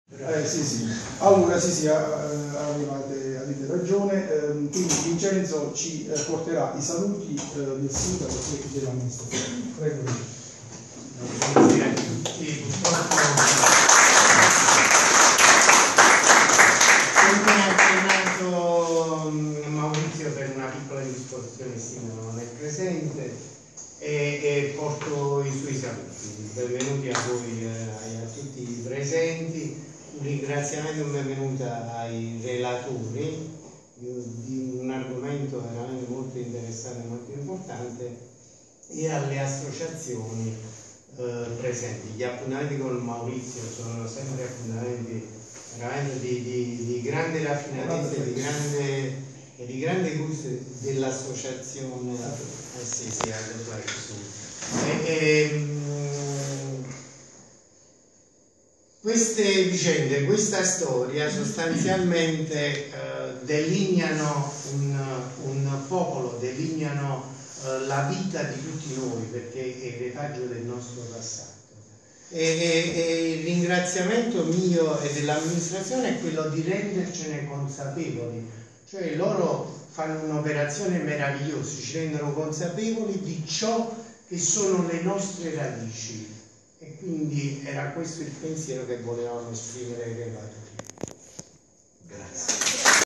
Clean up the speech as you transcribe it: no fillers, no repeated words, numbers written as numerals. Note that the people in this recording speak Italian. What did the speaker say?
Sì. Allora, avete ragione. Quindi Vincenzo ci porterà i saluti del sindaco e dell'amministrazione. Prego. Buonasera a tutti. Come ha accennato Maurizio, per una piccola disposizione il sindaco non è presente e porto i suoi saluti. Benvenuti a voi e a tutti i presenti. Un ringraziamento e un benvenuto ai relatori di un argomento veramente molto interessante e molto importante e alle associazioni presenti. Gli appuntamenti con Maurizio sono sempre appuntamenti veramente di grande raffinatezza e di grande gusto dell'associazione queste vicende, questa storia sostanzialmente delineano un popolo, delineano la vita di tutti noi, perché è il retaggio del nostro passato. E il ringraziamento mio e dell'amministrazione è quello di rendercene consapevoli, cioè loro fanno un'operazione meravigliosa, ci rendono consapevoli di ciò che sono le nostre radici. E quindi era questo il pensiero che volevamo esprimere ai relatori. Grazie.